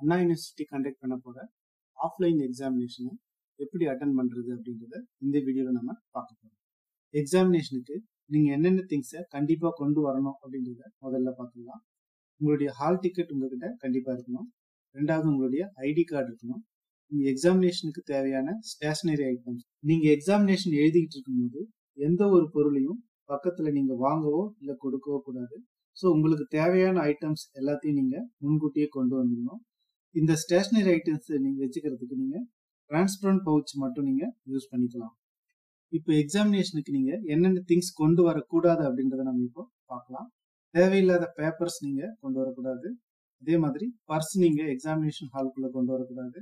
அண்ணா university conduct பண்ண போற offline எக்ஸாமினேஷனை எப்படி அட்டன் பண்றது அப்படின்றத இந்த வீடியோவில் நம்ம பார்க்க போறோம். எக்ஸாமினேஷனுக்கு நீங்க என்னென்ன திங்ஸை கண்டிப்பா கொண்டு வரணும் அப்படின்றத முதல்ல பார்த்துக்கலாம். உங்களுடைய ஹால் டிக்கெட் உங்ககிட்ட கண்டிப்பா இருக்கணும். ரெண்டாவது உங்களுடைய ஐடி கார்டு இருக்கணும். உங்க எக்ஸாமினேஷனுக்கு தேவையான ஸ்டேஷனரி ஐட்டம்ஸ். நீங்க எக்ஸாமினேஷன் எழுதிக்கிட்டு இருக்கும்போது எந்த ஒரு பொருளையும் பக்கத்துல நீங்க வாங்கவோ இல்லை கொடுக்கவோ கூடாது. ஸோ உங்களுக்கு தேவையான ஐட்டம்ஸ் எல்லாத்தையும் நீங்க முன்கூட்டியே கொண்டு வந்துடணும். இந்த ஸ்டேஷனரி ஐட்டம்ஸ் நீங்க வச்சுக்கிறதுக்கு நீங்க டிரான்ஸ்பரண்ட் பவுச் மட்டும் நீங்க யூஸ் பண்ணிக்கலாம். இப்போ எக்ஸாமினேஷனுக்கு நீங்க என்னென்ன திங்ஸ் கொண்டு வரக்கூடாது அப்படின்றத நம்ம இப்போ பார்க்கலாம். தேவையில்லாத பேப்பர்ஸ் நீங்க கொண்டு வரக்கூடாது. அதே மாதிரி பர்ஸ் நீங்க எக்ஸாமினேஷன் ஹாலுக்குள்ள கொண்டு வரக்கூடாது.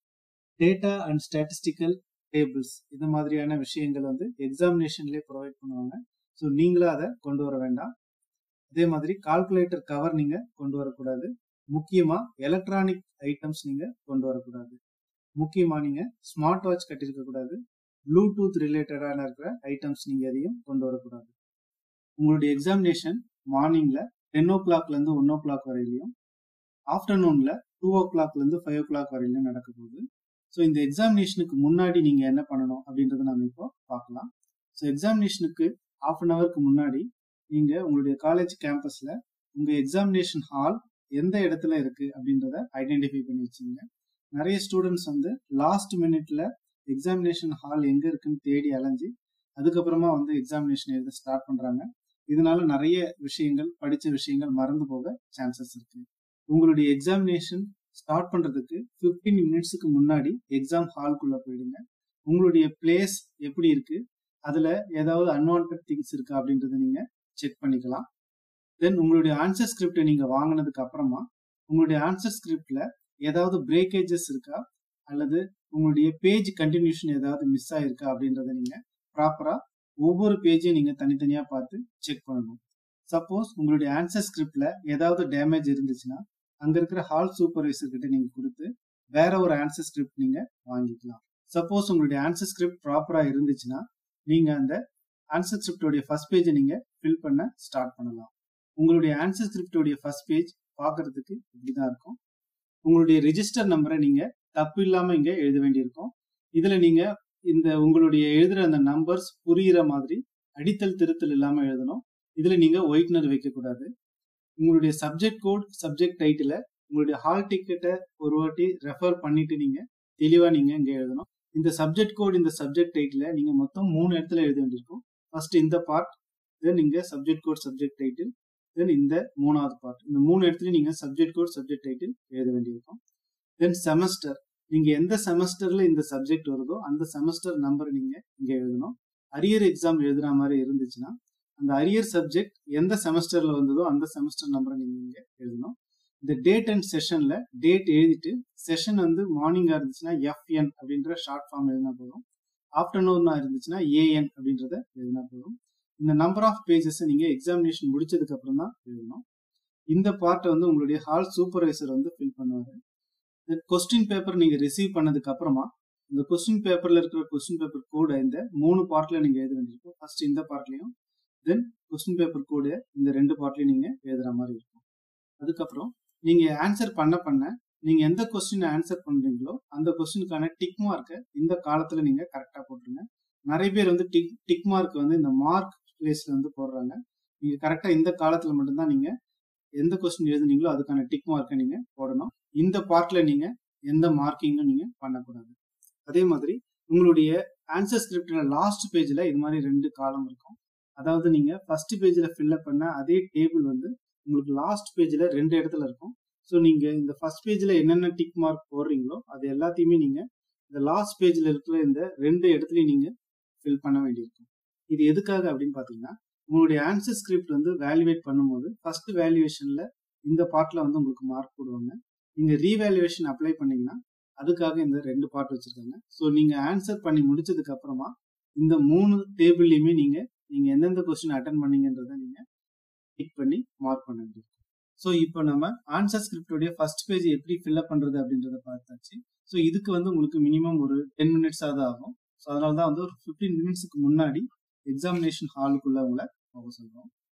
டேட்டா அண்ட் ஸ்டாட்டிஸ்டிக்கல் டேபிள்ஸ் இது மாதிரியான விஷயங்கள் வந்து எக்ஸாமினேஷன்லேயே ப்ரொவைட் பண்ணுவாங்க. ஸோ நீங்களும் அதை கொண்டு வர வேண்டாம். அதே மாதிரி கால்குலேட்டர் கவர் நீங்க கொண்டு வரக்கூடாது. முக்கியமா எலக்ட்ரானிக் ஐட்டம்ஸ் நீங்க கொண்டு வரக்கூடாது. முக்கியமா நீங்க ஸ்மார்ட் வாட்ச் கட்டிருக்க கூடாது. ப்ளூடூத் ரிலேட்டடான இருக்கிற ஐட்டம்ஸ் நீங்க எதையும் கொண்டு வரக்கூடாது. உங்களுடைய எக்ஸாமினேஷன் மார்னிங்ல 10 o'clockல இருந்து 1 o'clock வரையிலையும், ஆஃப்டர்நூன்ல 2 o'clockல இருந்து 5 o'clock வரையிலும் நடக்க போகுது. ஸோ இந்த எக்ஸாமினேஷனுக்கு முன்னாடி நீங்க என்ன பண்ணணும் அப்படின்றத நம்ம இப்போ பார்க்கலாம். ஸோ எக்ஸாமினேஷனுக்கு ½ an hourக்கு முன்னாடி நீங்க உங்களுடைய காலேஜ் கேம்பஸ்ல உங்க எக்ஸாமினேஷன் ஹால் எந்த இடத்துல இருக்கு அப்படின்றத ஐடென்டிஃபை பண்ணி வச்சுங்க. நிறைய ஸ்டூடெண்ட்ஸ் வந்து லாஸ்ட் மினிட்ல எக்ஸாமினேஷன் ஹால் எங்க இருக்குன்னு தேடி அலைஞ்சு அதுக்கப்புறமா வந்து எக்ஸாமினேஷன் எழுத ஸ்டார்ட் பண்றாங்க. இதனால நிறைய விஷயங்கள் படிச்ச விஷயங்கள் மறந்து போக சான்சஸ் இருக்கு. உங்களுடைய எக்ஸாமினேஷன் ஸ்டார்ட் பண்றதுக்கு 15 மினிட்ஸுக்கு முன்னாடி எக்ஸாம் ஹால்குள்ள போயிடுங்க. உங்களுடைய பிளேஸ் எப்படி இருக்கு, அதுல ஏதாவது அன்வான்ட் திங்ஸ் இருக்கா அப்படின்றத நீங்க செக் பண்ணிக்கலாம். தென் உங்களுடைய ஆன்சர் ஸ்கிரிப்டை நீங்க வாங்கினதுக்கு அப்புறமா உங்களுடைய ஆன்சர் ஸ்கிரிப்ட்ல ஏதாவது பிரேக்கேஜஸ் இருக்கா அல்லது உங்களுடைய பேஜ் கண்டினியூஷன் ஏதாவது மிஸ் ஆயிருக்கா அப்படின்றத நீங்க ப்ராப்பரா ஒவ்வொரு பேஜையும் நீங்க தனித்தனியா பார்த்து செக் பண்ணணும். சப்போஸ் உங்களுடைய ஆன்சர் ஸ்கிரிப்ட்ல ஏதாவது டேமேஜ் இருந்துச்சுன்னா அங்க இருக்கிற ஹால் சூப்பர்வைசர் கிட்ட நீங்க கொடுத்து வேற ஒரு ஆன்சர் ஸ்கிரிப்ட் நீங்க வாங்கிக்கலாம். சப்போஸ் உங்களுடைய ஆன்சர் ஸ்கிரிப்ட் ப்ராப்பரா இருந்துச்சுன்னா நீங்க அந்த ஆன்சர் ஸ்கிரிப்டோடைய ஃபர்ஸ்ட் பேஜை நீங்க ஃபில் பண்ண ஸ்டார்ட் பண்ணலாம். உங்களுடைய ஆன்சர் ஸ்கிரிப்டோடைய ஃபர்ஸ்ட் பேஜ் பார்க்கறதுக்கு இப்படிதான் இருக்கும். உங்களுடைய ரிஜிஸ்டர் நம்பரை நீங்க தப்பு இல்லாம இங்க எழுத வேண்டியிருக்கும். இதுல நீங்க இந்த உங்களுடைய எழுதுற அந்த நம்பர்ஸ் புரியுற மாதிரி அடித்தல் திருத்தல் இல்லாம எழுதணும். இதுல நீங்க ஒயிட்னர் வைக்க கூடாது. உங்களுடைய சப்ஜெக்ட் கோட், சப்ஜெக்ட் டைட்டில உங்களுடைய ஹால் டிக்கெட்டை ஒரு வாட்டி ரெஃபர் பண்ணிட்டு நீங்க தெளிவா நீங்க இங்க எழுதணும். இந்த சப்ஜெக்ட் கோட், இந்த சப்ஜெக்ட் டைட்டில நீங்க மொத்தம் 3 இடத்துல எழுத வேண்டியிருக்கும். ஃபர்ஸ்ட் இந்த பார்ட், தென் இங்க subject code, subject title, then இந்த 3வது பார்ட். இந்த 3 இடத்துல நீங்க சப்ஜெக்ட் கோட், சப்ஜெக்ட் டைட்டில் எழுத வேண்டியிருக்கும். தென் செமஸ்டர், நீங்க எந்த செமஸ்டர்ல இந்த சப்ஜெக்ட் வருதோ அந்த செமஸ்டர் நம்பர் நீங்க இங்க எழுதணும். அரியர் எக்ஸாம் எழுதுற மாதிரி இருந்துச்சுன்னா அந்த அரியர் சப்ஜெக்ட் எந்த செமஸ்டர்ல வந்ததோ அந்த செமஸ்டர் நம்பரை நீங்க இங்க எழுதணும். இந்த டேட் அண்ட் செஷன்ல டேட் எழுதிட்டு செஷன் வந்து மார்னிங்கா இருந்துச்சுன்னா FN அப்படின்ற ஷார்ட் ஃபார்ம் எழுதினா போதும். ஆஃப்டர்நூனா இருந்துச்சுன்னா AN அப்படின்றத எழுதினா போதும். இந்த நம்பர் ஆஃப் பேஜஸ் நீங்க எக்ஸாமினேஷன் முடிச்சதுக்கு அப்புறம் தான் எழுதணும். இந்த பார்ட்டை வந்து உங்களுடைய ஹால் சூப்பர்வைசர் வந்து ஃபில் பண்ணுவாரு. கொஸ்டின் பேப்பர் நீங்க ரிசீவ் பண்ணதுக்கு அப்புறமா இந்த கொஸ்டின் பேப்பர்ல இருக்கிற கொஸ்டின் பேப்பர் கோட இந்த 3 பார்ட்ல நீங்க எழுத வேண்டியிருக்கும். ஃபர்ஸ்ட் இந்த பார்ட்லயும், தென் கொஸ்டின் பேப்பர் கோடு இந்த 2 பார்ட்லயும் நீங்க எழுதுற மாதிரி இருக்கும். அதுக்கப்புறம் நீங்க ஆன்சர் பண்ண நீங்க எந்த கொஸ்டின் ஆன்சர் பண்றீங்களோ அந்த கொஸ்டினுக்கான டிக் மார்க்கை இந்த காலத்துல நீங்க கரெக்டா போட்டுருங்க. நிறைய பேர் வந்து டிக் மார்க் வந்து இந்த மார்க் பிளேஸ்ல வந்து போடுறாங்க. நீங்க கரெக்டா இந்த காலத்துல மட்டும்தான் நீங்க எந்த கொஸ்டின் எழுதுனீங்களோ அதுக்கான டிக் மார்க்கை நீங்க போடணும். இந்த பார்ட்ல நீங்க எந்த மார்க்கிங்கும் நீங்க பண்ணக்கூடாது. அதே மாதிரி உங்களுடைய ஆன்சர் ஸ்கிரிப்ட்ல லாஸ்ட் பேஜ்ல இது மாதிரி 2 காலம் இருக்கும். அதாவது நீங்க ஃபர்ஸ்ட் பேஜ்ல ஃபில்அப் பண்ண அதே டேபிள் வந்து உங்களுக்கு லாஸ்ட் பேஜ்ல 2 இடத்துல இருக்கும். ஸோ நீங்க இந்த ஃபர்ஸ்ட் பேஜ்ல என்னென்ன டிக் மார்க் போடுறீங்களோ அது எல்லாத்தையுமே நீங்க இந்த லாஸ்ட் பேஜ்ல இருக்கிற இந்த 2 இடத்துலயும் நீங்க ஃபில் பண்ண வேண்டியிருக்கும். இது எதுக்காக அப்படின்னு பாத்தீங்கன்னா உங்களுடைய ஆன்சர் ஸ்கிரிப்ட் வந்து வேல்யூவேட் பண்ணும்போது ஃபர்ஸ்ட் வேல்யூவேஷன்ல இந்த பார்ட்ல வந்து உங்களுக்கு மார்க் போடுவாங்க. நீங்க ரீவேல்யூவேஷன் அப்ளை பண்ணீங்கன்னா அதுக்காக இந்த 2 பார்ட் வச்சிருக்காங்க. ஸோ நீங்க ஆன்சர் பண்ணி முடிச்சதுக்கு அப்புறமா இந்த 3 டேபிள்லயுமே நீங்க எந்தெந்த கொஸ்டின் அட்டன் பண்ணீங்கன்றத நீங்க டிக் பண்ணி மார்க் பண்ண வேண்டியிருக்கும். ஸோ இப்போ நம்ம ஆன்சர் ஸ்கிரிப்டோடைய ஃபர்ஸ்ட் பேஜ் எப்படி ஃபில்அப் பண்றது அப்படின்றத பார்த்தாச்சு. ஸோ இதுக்கு வந்து உங்களுக்கு மினிமம் ஒரு 10 minutes ஆகும். ஸோ அதனால தான் வந்து ஒரு 15 மினிட்ஸ்க்கு முன்னாடி எக்ஸாமினேஷன் ஹாலுக்குள்ள உங்களை போக சொல்றோம்.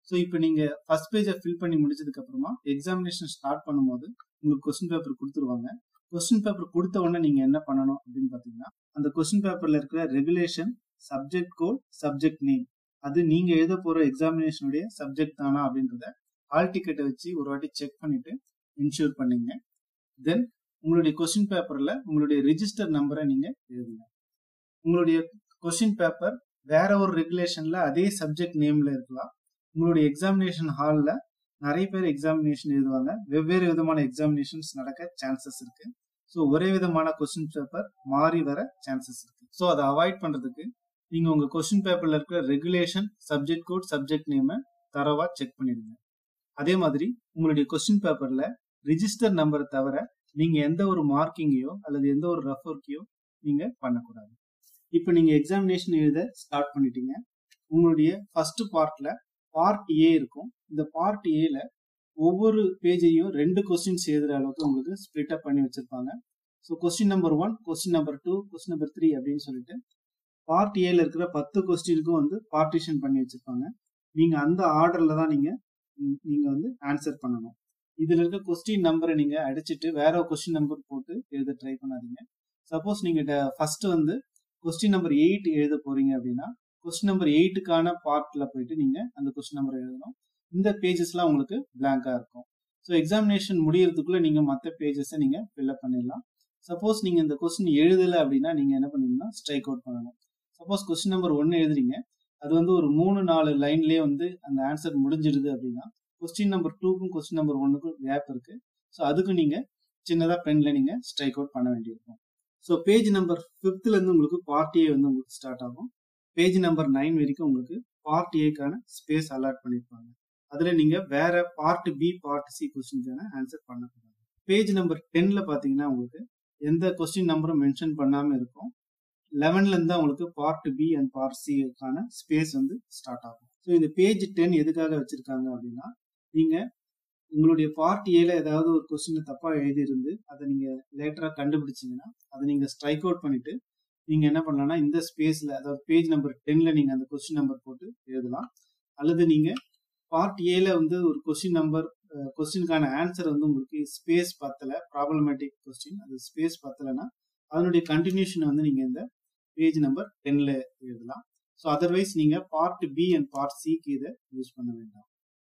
ஸோ இப்போ நீங்க ஃபர்ஸ்ட் பேஜை ஃபில் பண்ணி முடிச்சதுக்கு அப்புறமா எக்ஸாமினேஷன் ஸ்டார்ட் பண்ணும்போது உங்களுக்கு கொஸ்டின் பேப்பர் கொடுத்துருவாங்க. கொஸ்டின் பேப்பர் கொடுத்த உடனே நீங்க என்ன பண்ணணும் அப்படின்னு பாத்தீங்கன்னா, அந்த கொஸ்டின் பேப்பர்ல இருக்கிற regulation, subject code, subject name, அது நீங்க எழுத போற எக்ஸாமினேஷனுடைய சப்ஜெக்ட் தானா அப்படின்றத ஹால் டிக்கெட்டை வச்சு ஒரு வாட்டி செக் பண்ணிட்டு இன்ஷூர் பண்ணீங்க. தென் உங்களுடைய கொஸ்டின் பேப்பர்ல உங்களுடைய ரிஜிஸ்டர் நம்பரை நீங்க எழுதுங்க. உங்களுடைய கொஸ்டின் பேப்பர் வேற ஒரு ரெகுலேஷன்ல அதே சப்ஜெக்ட் நேம்ல இருக்கலாம். உங்களுடைய எக்ஸாமினேஷன் ஹால்ல நிறைய பேர் எக்ஸாமினேஷன் எழுதுவாங்க. வெவ்வேறு விதமான எக்ஸாமினேஷன்ஸ் நடக்க சான்சஸ் இருக்கு. ஸோ ஒரே விதமான கொஸ்டின் பேப்பர் மாறி வர சான்சஸ் இருக்கு. ஸோ அதை அவாய்ட் பண்றதுக்கு நீங்க உங்க கொஸ்டின் பேப்பர்ல இருக்கிற ரெகுலேஷன், சப்ஜெக்ட் கோட், சப்ஜெக்ட் நேமை தரவா செக் பண்ணிடுங்க. அதே மாதிரி உங்களுடைய கொஸ்டின் பேப்பர்ல ரிஜிஸ்டர் நம்பரை தவிர நீங்க எந்த ஒரு மார்க்கிங்கையோ அல்லது எந்த ஒரு ரஃப் ஒர்க்கையோ நீங்க பண்ணக்கூடாது. இப்போ நீங்க எக்ஸாமினேஷன் எழுத ஸ்டார்ட் பண்ணிட்டீங்க. உங்களுடைய ஃபர்ஸ்ட் பார்ட்ல பார்ட் ஏ இருக்கும். இந்த பார்ட் ஏல ஒவ்வொரு பேஜையும் 2 கொஸ்டின்ஸ் எழுதுற அளவுக்கு உங்களுக்கு ஸ்பிளிட் அப் பண்ணி வச்சிருப்பாங்க. So question number 1, question number 2, question number 3 அப்படின்னு சொல்லிட்டு பார்ட் ஏல இருக்கிற 10 கொஸ்டினுக்கும் வந்து பார்ட்டிஷன் பண்ணி வச்சிருப்பாங்க. நீங்க அந்த ஆர்டர்ல தான் நீங்க வந்து ஆன்சர் பண்ணணும். இதுல இருக்க கொஸ்டின் நம்பரை நீங்க அடிச்சுட்டு வேற கொஸ்டின் நம்பர் போட்டு எழுத ட்ரை பண்ணாதீங்க. சப்போஸ் நீங்க ஃபர்ஸ்ட் வந்து கொஸ்டின் நம்பர் 8 எழுத போறீங்க அப்படின்னா கொஸ்டின் நம்பர் 8க்கான பார்ட்ல போயிட்டு நீங்க அந்த கொஸ்டின் நம்பர் எழுதணும். இந்த பேஜஸ்லாம் உங்களுக்கு பிளாங்கா இருக்கும். ஸோ எக்ஸாமினேஷன் முடியறதுக்குள்ள நீங்க மற்ற பேஜஸை நீங்க ஃபில்அப் பண்ணிடலாம். சப்போஸ் நீங்க இந்த கொஸ்டின் எழுதலை அப்படின்னா நீங்க என்ன பண்ணீங்கன்னா ஸ்ட்ரைக் அவுட் பண்ணணும். சப்போஸ் கொஸ்டின் நம்பர் 1 எழுதுறீங்க, அது வந்து ஒரு 3-4 லைன்லயே வந்து அந்த ஆன்சர் முடிஞ்சிடுது அப்படின்னா கொஸ்டின் நம்பர் 2க்கும் கொஸ்டின் நம்பர் 1க்கும் கேப் இருக்கு. ஸோ அதுக்கு நீங்க சின்னதா பென்ல நீங்க ஸ்ட்ரைக் அவுட் பண்ண வேண்டியிருக்கும். ஸோ பேஜ் நம்பர் 5ல இருந்து உங்களுக்கு பார்ட் ஏ வந்து உங்களுக்கு ஸ்டார்ட் ஆகும். பேஜ் நம்பர் 9 வரைக்கும் உங்களுக்கு பார்ட் ஏக்கான ஸ்பேஸ் அலாட் பண்ணிருப்பாங்க. அதுல நீங்க வேற பார்ட் பி, பார்ட் சி கொஸ்டினுக்கான ஆன்சர் பண்ணக்கூடாது. பேஜ் நம்பர் 10ல பாத்தீங்கன்னா உங்களுக்கு எந்த கொஸ்டின் நம்பரும் மென்ஷன் பண்ணாம இருக்கும். 11ல இருந்து உங்களுக்கு பார்ட் பி அண்ட் பார்ட் சிக்கான ஸ்பேஸ் வந்து ஸ்டார்ட் ஆகும். ஸோ இந்த பேஜ் 10 எதுக்காக வச்சிருக்காங்க அப்படின்னா, நீங்க உங்களுடைய பார்ட் ஏல ஏதாவது ஒரு கொஸ்டின் தப்பா எழுதி இருந்து அதை நீங்க லேட்டரா கண்டுபிடிச்சீங்கன்னா அதை நீங்க ஸ்ட்ரைக் அவுட் பண்ணிட்டு நீங்க என்ன பண்ணலாம்னா இந்த ஸ்பேஸ்ல, அதாவது பேஜ் நம்பர் 10ல நீங்க அந்த கொஸ்டின் நம்பர் போட்டு எழுதலாம். அல்லது நீங்க பார்ட் ஏல வந்து ஒரு கொஸ்டினுக்கான ஆன்சர் வந்து உங்களுக்கு ஸ்பேஸ் பத்தல, ப்ராப்ளமேட்டிக் கொஸ்டின், அது ஸ்பேஸ் பத்தலைன்னா அதனுடைய கண்டினியூஷன் வந்து நீங்க இந்த பேஜ் நம்பர் 10ல எழுதலாம். ஸோ அதர்வைஸ் நீங்க பார்ட் பி அண்ட் பார்ட் சிக்கு இதை யூஸ் பண்ண வேண்டாம்.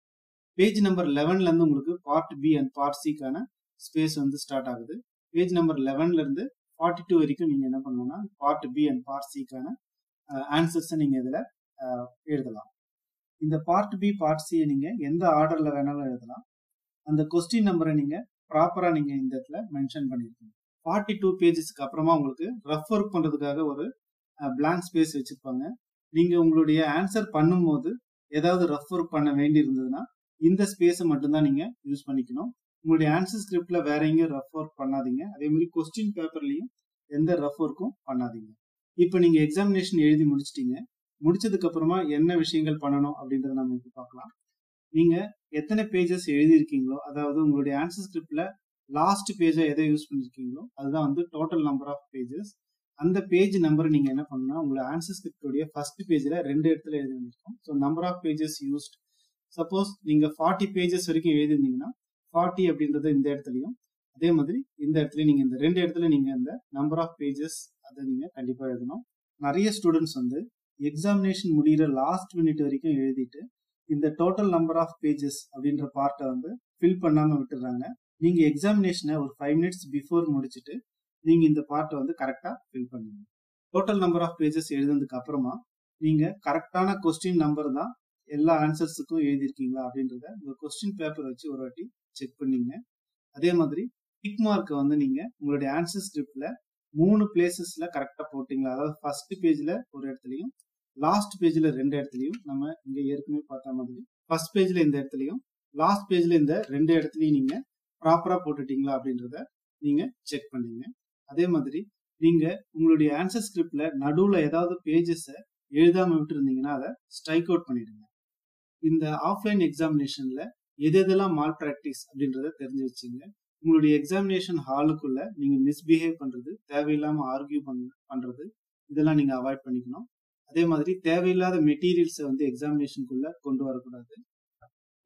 பேஜ் நம்பர் 11ல இருந்து உங்களுக்கு பார்ட் பி அண்ட் பார்ட் சிக்கான ஸ்பேஸ் வந்து ஸ்டார்ட் ஆகுது. பேஜ் நம்பர் 11ல இருந்து 42 வரைக்கும் நீங்க என்ன பண்ணணும்னா பார்ட் பி அண்ட் பார்ட் சிக்கான ஆன்சர்ஸை நீங்க இதுல எழுதலாம். இந்த பார்ட் பி, பார்ட் சி நீங்க எந்த ஆர்டர்ல வேணாலும் எழுதலாம். அந்த கொஸ்டின் நம்பரை நீங்க ப்ராப்பரா நீங்க இந்த இடத்துல மென்ஷன் பண்ணிருக்கீங்க. 42 பேஜஸ்க்கு அப்புறமா உங்களுக்கு ரஃப் ஒர்க் பண்றதுக்காக ஒரு பிளாங்க் ஸ்பேஸ் வச்சிருப்பாங்க. நீங்க உங்களுடைய ஆன்சர் பண்ணும்போது ஏதாவது ரஃப் ஒர்க் பண்ண வேண்டி இருந்ததுன்னா இந்த ஸ்பேஸை மட்டும்தான் நீங்க யூஸ் பண்ணிக்கணும். உங்களுடைய ஆன்சர் ஸ்கிரிப்ட்ல வேற எங்கேயும் ரஃப் ஒர்க் பண்ணாதீங்க. அதே மாதிரி கொஸ்டின் பேப்பர்லயும் எந்த ரஃப் ஒர்க்கும் பண்ணாதீங்க. இப்போ நீங்க எக்ஸாமினேஷன் எழுதி முடிச்சிட்டீங்க. முடிச்சதுக்கு அப்புறமா என்ன விஷயங்கள் பண்ணணும் அப்படின்றத நம்ம இப்போ பார்க்கலாம். நீங்க எத்தனை பேஜஸ் எழுதியிருக்கீங்களோ, அதாவது உங்களுடைய ஆன்சர் ஸ்கிரிப்ட்ல லாஸ்ட் பேஜை எதை யூஸ் பண்ணிருக்கீங்களோ அதுதான் வந்து டோட்டல் நம்பர் ஆஃப் பேஜஸ். அந்த பேஜ் நம்பரை நீங்க என்ன பண்ணணும்னா உங்களோட ஆன்சர் ஸ்கிரிப்டோடைய ஃபர்ஸ்ட் பேஜ்ல 2 இடத்துல எழுதி வந்திருக்கும். So number of pages used, suppose நீங்க 40 பேஜஸ் வரைக்கும் எழுதிருந்தீங்கன்னா 40 அப்படின்றத இந்த இடத்துலயும், அதே மாதிரி இந்த இடத்துலயும் நீங்க இந்த 2 இடத்துல நீங்க இந்த நம்பர் ஆஃப் பேஜஸ் அதை நீங்க கண்டிப்பா எழுதணும். நிறைய ஸ்டூடெண்ட்ஸ் வந்து எக்ஸாமினேஷன் முடிகிற லாஸ்ட் மினிட் வரைக்கும் எழுதிட்டு இந்த டோட்டல் நம்பர் ஆஃப் பேஜஸ் அப்படின்ற பார்ட்டை வந்து ஃபில் பண்ணாம விட்டுறாங்க. நீங்க எக்ஸாமினேஷனை ஒரு 5 மினிட்ஸ் பிஃபோர் முடிச்சுட்டு நீங்க இந்த பார்ட்டை வந்து கரெக்டா ஃபில் பண்ணுங்க. டோட்டல் நம்பர் ஆஃப் பேஜஸ் எழுதுனதுக்கு அப்புறமா நீங்க கரெக்டான கொஸ்டின் நம்பர் தான் எல்லா ஆன்சர்ஸுக்கும் எழுதியிருக்கீங்களா அப்படின்றத உங்க கொஸ்டின் பேப்பர் வச்சு ஒரு வாட்டி செக் பண்ணீங்க. அதே மாதிரி டிக் மார்க்கை வந்து நீங்க உங்களுடைய ஆன்சர் ஸ்கிரிப்ட்ல 3 பிளேசஸ்ல கரெக்டா போட்டீங்களா, அதாவது ஃபர்ஸ்ட் பேஜ்ல ஒரு இடத்துலயும் லாஸ்ட் பேஜ்ல 2 இடத்துலயும், நம்ம இங்க ஏற்கனவே பார்த்த மாதிரி ஃபர்ஸ்ட் பேஜ்ல இந்த இடத்துலயும் லாஸ்ட் பேஜ்ல இந்த 2 இடத்துலயும் நீங்க ப்ராப்பரா போட்டுட்டீங்களா அப்படின்றத நீங்க செக் பண்ணீங்க. அதே மாதிரி நீங்க உங்களுடைய ஆன்சர் ஸ்கிரிப்ட்ல நடுவுல ஏதாவது பேஜஸ் எழுதாம விட்டு இருந்தீங்கன்னா அதை ஸ்ட்ரைக் அவுட் பண்ணிடுங்க. இந்த ஆஃப்லைன் எக்ஸாமினேஷன்ல எதெல்லாம் மால் பிராக்டிஸ் அப்படின்றத தெரிஞ்சு வச்சுங்க. உங்களுடைய எக்ஸாமினேஷன் ஹாலுக்குள்ள நீங்க மிஸ்பிஹேவ் பண்றது, தேவையில்லாம ஆர்கியூ பண்றது, இதெல்லாம் நீங்க அவாய்ட் பண்ணிக்கணும். அதே மாதிரி தேவையில்லாத மெட்டீரியல்ஸை வந்து எக்ஸாமினேஷனுக்குள்ள கொண்டு வரக்கூடாது.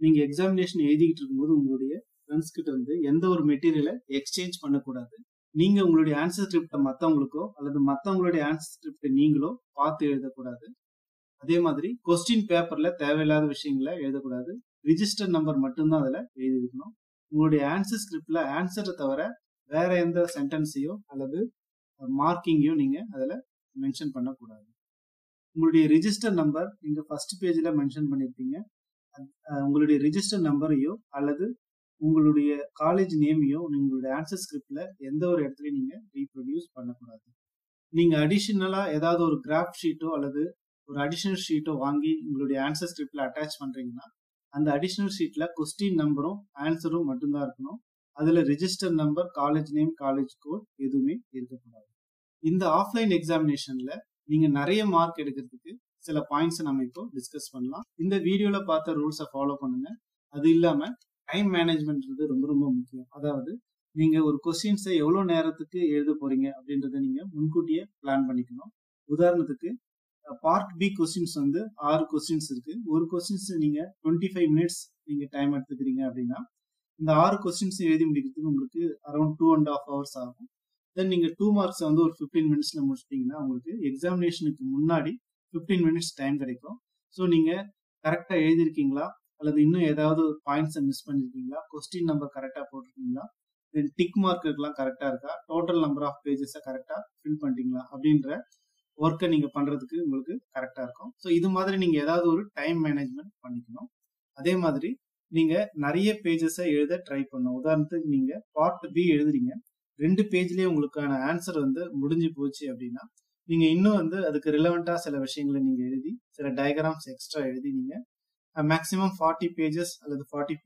நீங்க எக்ஸாமினேஷன் எழுதிக்கிட்டு இருக்கும்போது உங்களுடைய ஃப்ரெண்ட்ஸ் கிட்ட இருந்து எந்த ஒரு மெட்டீரியலை எக்ஸ்சேஞ்ச் பண்ணக்கூடாது. நீங்க உங்களுடைய ஆன்சர் ஸ்கிரிப்டை மத்தவங்களுக்கோ அல்லது மத்தவங்களுடைய ஆன்சர் ஸ்கிரிப்டை நீங்களோ பார்த்து எழுதக்கூடாது. அதே மாதிரி கொஸ்டின் பேப்பர்ல தேவையில்லாத விஷயங்களை எழுதக்கூடாது. ரிஜிஸ்டர் நம்பர் மட்டும்தான் அதுல எழுதியிருக்கணும். உங்களுடைய ஆன்சர் ஸ்கிரிப்ட்ல ஆன்சரை தவிர வேற எந்த சென்டென்ஸையோ அல்லது மார்க்கிங்கையும் நீங்க அதுல மென்ஷன் பண்ணக்கூடாது. உங்களுடைய ரிஜிஸ்டர் நம்பர் நீங்க ஃபர்ஸ்ட் பேஜ்ல மென்ஷன் பண்ணிருப்பீங்க. உங்களுடைய ரிஜிஸ்டர் நம்பரையோ அல்லது உங்களுடைய காலேஜ் நேமையோ உங்களுடைய ஆன்சர் ஸ்கிரிப்ட்ல எந்த ஒரு இடத்துலயும் நீங்க ரீப்ரொடியூஸ் பண்ணக்கூடாது. நீங்க அடிஷனலா ஏதாவது ஒரு கிராஃப் ஷீட்டோ அல்லது ஒரு அடிஷனல் ஷீட்டோ வாங்கி உங்களுடைய ஆன்சர் ஸ்கிரிப்ட்ல அட்டாச் பண்றீங்கன்னா அந்த அடிஷனல் ஷீட்ல கொஸ்டின் நம்பரும் ஆன்சரும் மட்டும்தான் இருக்கணும். அதுல register number, college name, college code எதுவுமே இருக்கக்கூடாது. இந்த ஆஃப்லைன் எக்ஸாமினேஷன்ல நீங்க நிறைய மார்க் எடுக்கிறதுக்கு சில பாயிண்ட்ஸ் நம்ம இப்போ டிஸ்கஸ் பண்ணலாம். இந்த வீடியோல பார்த்த ரூல்ஸை ஃபாலோ பண்ணுங்க. அது இல்லாம டைம் மேனேஜ்மெண்ட்ன்றது ரொம்ப ரொம்ப முக்கியம். அதாவது நீங்க ஒரு கொஸ்டின்ஸை எவ்வளவு நேரத்துக்கு எழுத போறீங்க அப்படின்றத நீங்க முன்கூட்டியே பிளான் பண்ணிக்கணும். உதாரணத்துக்கு பார்ட் பி கொஸ்டின்ஸ் வந்து 6 கொஸ்டின்ஸ் இருக்கு. ஒரு கொஸ்டின்ஸ் நீங்க 25 மினிட்ஸ் நீங்க டைம் எடுத்துக்கிறீங்க அப்படின்னா இந்த 6 கொஸ்டின்ஸ் எழுதி முடிக்கிறதுக்கு உங்களுக்கு அரௌண்ட் 2.5 hours ஆகும். தென் நீங்க 2 மார்க்ஸ் வந்து ஒரு 15 மினிட்ஸ்ல முடிச்சிட்டீங்கன்னா உங்களுக்கு எக்ஸாமினேஷனுக்கு முன்னாடி 15 மினிட்ஸ் டைம் கிடைக்கும். ஸோ நீங்க கரெக்டா எழுதிருக்கீங்களா அல்லது இன்னும் ஏதாவது பாயிண்ட்ஸை மிஸ் பண்ணிருக்கீங்களா, கொஸ்டின் நம்பர் கரெக்டா போட்டிருக்கீங்களா, தென் டிக் மார்க்கெல்லாம் கரெக்டா இருக்கா, டோட்டல் நம்பர் ஆஃப் பேஜஸை கரெக்டா ஃபில் பண்ணிட்டீங்களா அப்படின்ற ஒர்க்கை நீங்க பண்றதுக்கு உங்களுக்கு கரெக்டா இருக்கும். ஸோ இது மாதிரி நீங்க ஏதாவது ஒரு டைம் மேனேஜ்மெண்ட் பண்ணிக்கணும். அதே மாதிரி நீங்க நிறைய பேஜஸை எழுத ட்ரை பண்ணணும். உதாரணத்துக்கு நீங்க பார்ட் பி எழுதுறீங்க, 2 பேஜ்லயே உங்களுக்கான ஆன்சர் வந்து முடிஞ்சு போச்சு அப்படின்னா நீங்க இன்னும் வந்து அதுக்கு ரிலவெண்டா சில விஷயங்களை நீங்க எழுதி சில டயக்ராம்ஸ் எக்ஸ்ட்ரா எழுதி நீங்க மேக்ஸிமம் 40 பேஜஸ் அல்லது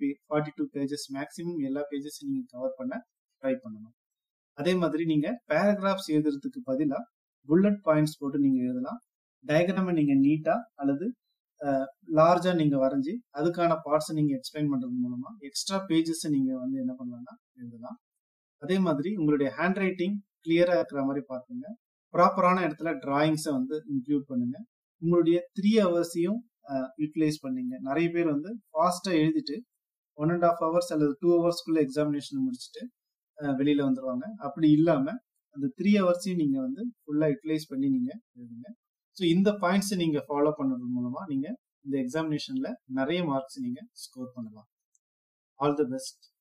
42 பேஜஸ் மேக்ஸிமம் எல்லா பேஜஸையும் நீங்க கவர் பண்ண ட்ரை பண்ணணும். அதே மாதிரி நீங்க பேராகிராஃப்ஸ் எழுதுறதுக்கு பதிலா புல்லட் பாயிண்ட்ஸ் போட்டு நீங்க எழுதலாம். டயக்ராமை நீங்க நீட்டா அல்லது லார்ஜா நீங்க வரைஞ்சி அதுக்கான பார்ட்ஸை நீங்க எக்ஸ்பிளைன் பண்றது மூலமா எக்ஸ்ட்ரா பேஜஸ் நீங்க வந்து என்ன பண்ணலாம்னா எழுதலாம். அதே மாதிரி உங்களுடைய ஹேண்ட் ரைட்டிங் கிளியரா இருக்கிற மாதிரி பார்த்துங்க. ப்ராப்பரான இடத்துல டிராயிங்ஸை வந்து இன்க்ளூட் பண்ணுங்க. உங்களுடைய 3 ஹவர்ஸையும் யூட்டிலைஸ் பண்ணீங்க. நிறைய பேர் வந்து ஃபாஸ்டா எழுதிட்டு 1.5 hours அல்லது 2 ஹவர்ஸ்க்குள்ள எக்ஸாமினேஷன் முடிச்சுட்டு வெளியில வந்துருவாங்க. அப்படி இல்லாம அந்த 3 ஹவர்ஸையும் நீங்க வந்து ஃபுல்லா யூட்டிலைஸ் பண்ணி நீங்க எழுதுங்க. ஸோ இந்த பாயிண்ட்ஸ் நீங்க ஃபாலோ பண்ணுறது மூலமா நீங்க இந்த எக்ஸாமினேஷன்ல நிறைய மார்க்ஸ் நீங்க ஸ்கோர் பண்ணலாம். All the best.